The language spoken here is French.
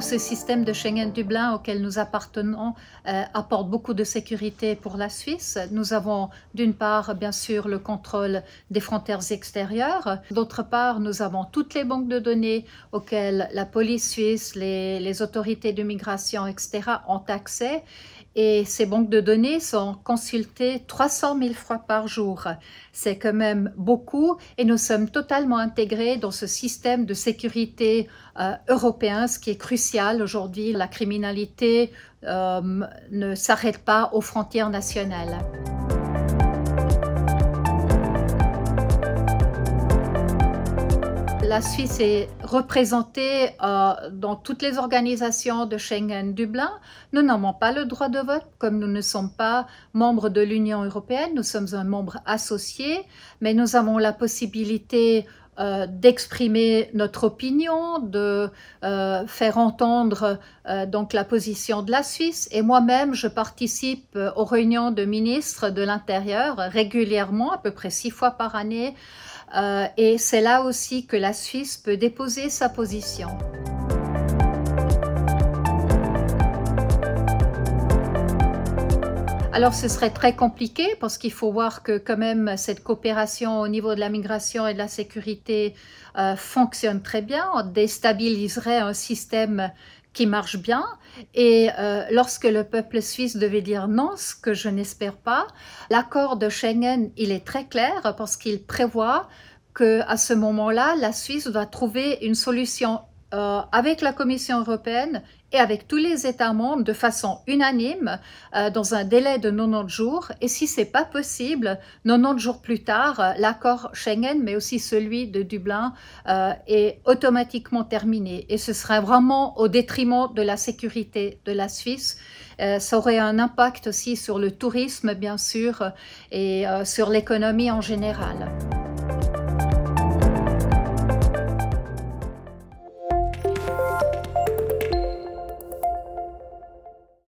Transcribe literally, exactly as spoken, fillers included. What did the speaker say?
ce système de Schengen-Dublin auquel nous appartenons euh, apporte beaucoup de sécurité pour la Suisse. Nous avons d'une part, bien sûr, le contrôle des frontières extérieures. D'autre part, nous avons toutes les banques de données auxquelles la police suisse, les, les autorités de migration, et cetera ont accès. Et ces banques de données sont consultées trois cent mille fois par jour. C'est quand même beaucoup et nous sommes totalement intégrés dans ce système de sécurité euh, européen, ce qui est crucial aujourd'hui. La criminalité euh, ne s'arrête pas aux frontières nationales. La Suisse est représentée euh, dans toutes les organisations de Schengen-Dublin. Nous n'avons pas le droit de vote, comme nous ne sommes pas membres de l'Union européenne. Nous sommes un membre associé, mais nous avons la possibilité euh, d'exprimer notre opinion, de euh, faire entendre euh, donc la position de la Suisse. Et moi-même, je participe aux réunions de ministres de l'Intérieur régulièrement, à peu près six fois par année. Euh, et c'est là aussi que la Suisse peut déposer sa position. Alors ce serait très compliqué parce qu'il faut voir que quand même cette coopération au niveau de la migration et de la sécurité euh, fonctionne très bien. On déstabiliserait un système qui marche bien et euh, lorsque le peuple suisse devait dire non, ce que je n'espère pas, l'accord de Schengen, il est très clair parce qu'il prévoit qu'à ce moment-là, la Suisse doit trouver une solution euh, avec la Commission européenne et avec tous les États membres de façon unanime euh, dans un délai de quatre-vingt-dix jours. Et si ce n'est pas possible, quatre-vingt-dix jours plus tard, euh, l'accord Schengen, mais aussi celui de Dublin, euh, est automatiquement terminé. Et ce serait vraiment au détriment de la sécurité de la Suisse. Euh, ça aurait un impact aussi sur le tourisme, bien sûr, et euh, sur l'économie en général.